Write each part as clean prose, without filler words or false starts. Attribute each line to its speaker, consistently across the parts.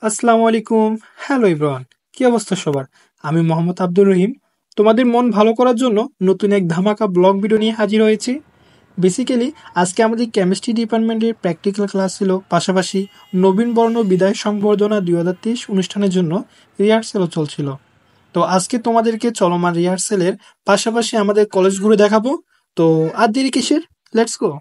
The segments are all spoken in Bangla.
Speaker 1: আসসালামু আলাইকুম। হ্যালো এভরিওয়ান, কি অবস্থা সবার? আমি মোহাম্মদ আব্দুর রহিম। তোমাদের মন ভালো করার জন্য নতুন এক ধামাকা ব্লগ ভিডিও নিয়ে হাজির হয়েছি। বেসিক্যালি আজকে আমাদের কেমিস্ট্রি ডিপার্টমেন্টের প্র্যাকটিক্যাল ক্লাস ছিল, পাশাপাশি নবীন বর্ণ বিদায় সংবর্ধনা 2023 অনুষ্ঠানের জন্য রিহার্সেলও চলছিল। তো আজকে তোমাদেরকে চলমান রিহার্সেলের পাশাপাশি আমাদের কলেজ ঘুরে দেখাবো। তো আর দেরি কিসের, লেটস গো।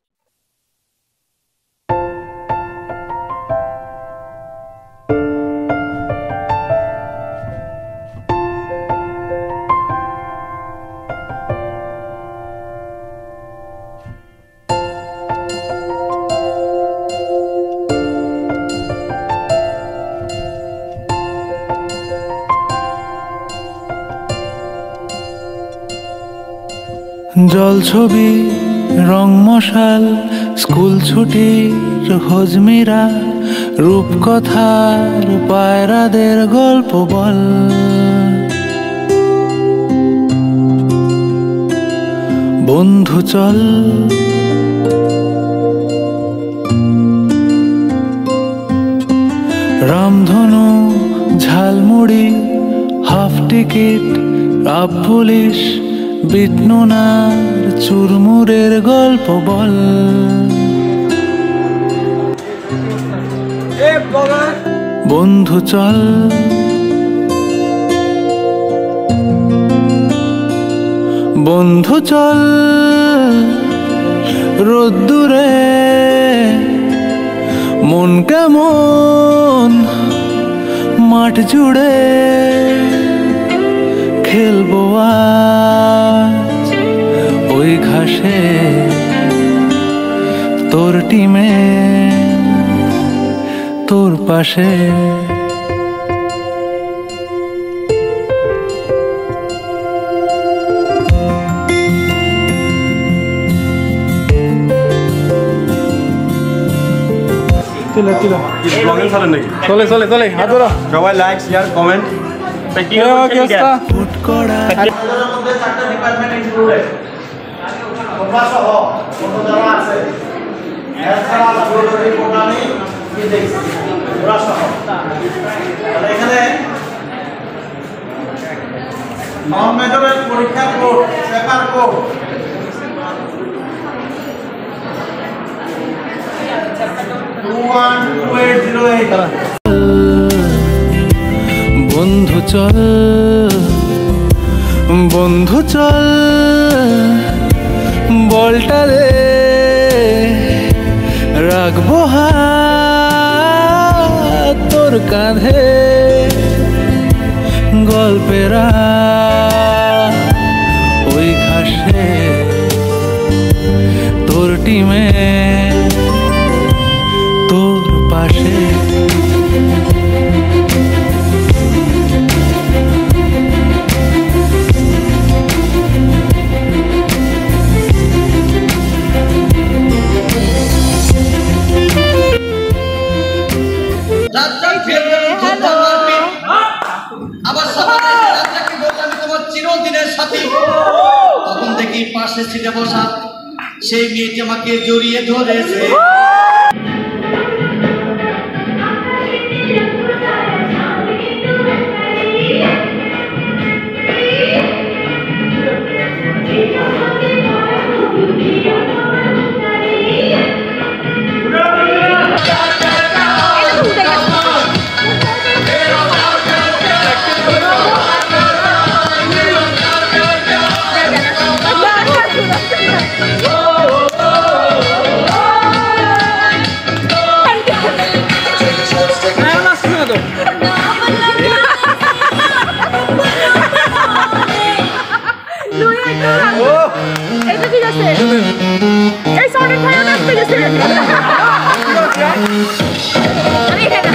Speaker 2: জল ছবি, রং মশাল, স্কুল ছুটির হজমিরা, রূপকথার পায়রাদের গল্প বল। বন্ধু চল, রামধনু, ঝালমুড়ি, হাফ টিকিট, রাব পুলিশ, বিটনুনার চুরমুরের গল্প বল। বন্ধু চল, বন্ধু চল, রোদ্দুরে মন কেমন মাঠ জুড়ে খেলবো আজ ওই ঘাসে তোর টিমে তোর পাশে।
Speaker 1: চলে চলে চলে
Speaker 3: সবাই লাইক শেয়ার কমেন্ট পরীক্ষা কোড পেপার কোড
Speaker 2: বন্ধু চল, বন্ধু চল, বলটা রে রাখবো হাত তোর কাঁধে, গল্পেরা ওই ঘাসে তোর টিমে তোর পাশে।
Speaker 4: তখন দেখি পাশে ছিটে বসা সেই মেয়েটি আমাকে জড়িয়ে ধরেছে।
Speaker 5: এই সরে খায় না পেয়েছে আরে এটা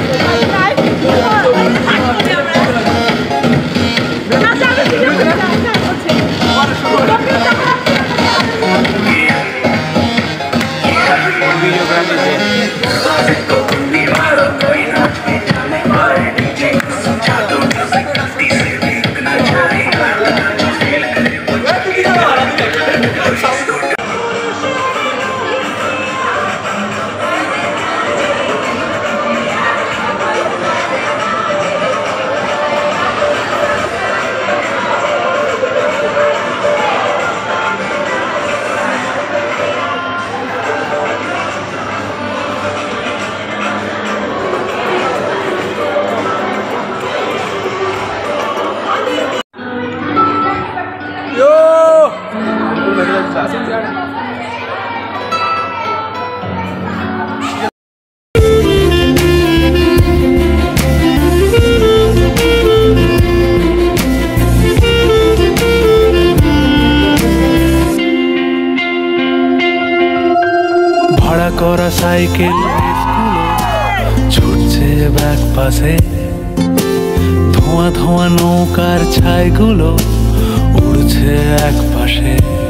Speaker 2: ভাড়া করা সাইকেল ছুটছে ব্যাক পাশে, ধোঁয়া ধোঁয়া নৌকার ছাইগুলো উড়ছে এক পাশে।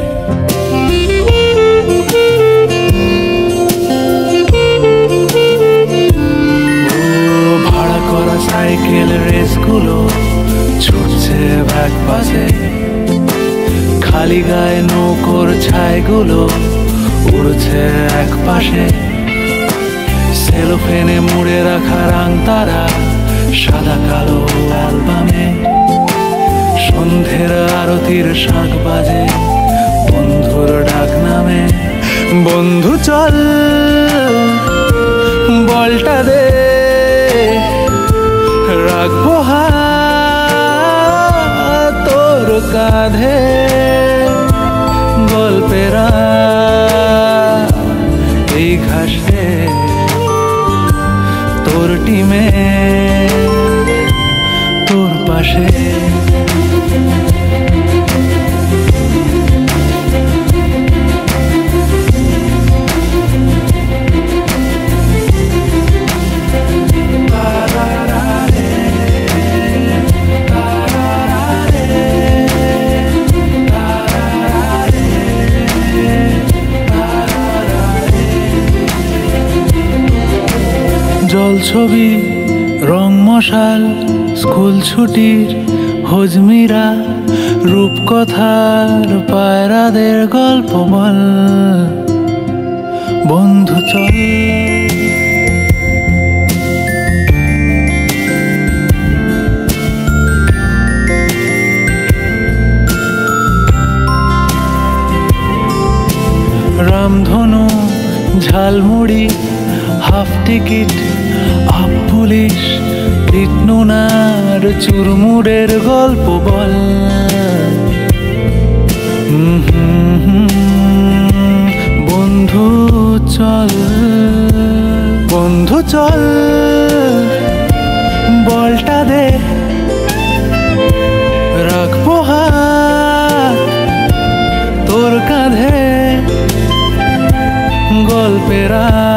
Speaker 2: ভাড়া করা সাইকেল রেসগুলো ছুটছে ব্যাক পাশে, খালি গায়ে নৌকোর ছাইগুলো উড়ছে এক পাশে। সেলোফেনে মুড়ে রাখা রাং তারা সাদা কালো অ্যালবামে, সন্ধ্যের আরতির শাঁখ বাজে বন্ধুর ডাক নামে। বন্ধু চল বলটা দে, রাখবো হাত তোর কাঁধে, গল্পেরা এই ঘাসে তোর টিমে তোর পাশে। জলছবি রং মশাল স্কুল ছুটির হজমিরা, রূপকথার পায়রাদের গল্প বল। বন্ধু চল রামধনু ঝালমুড়ি হাফ টিকিট আপ পুলিশ পিটনুনার চুরমুড়ের গল্প বল। বন্ধু চল বন্ধু চল বলটা দে, রাখবো হাত তোর কাঁধে, গল্পেরা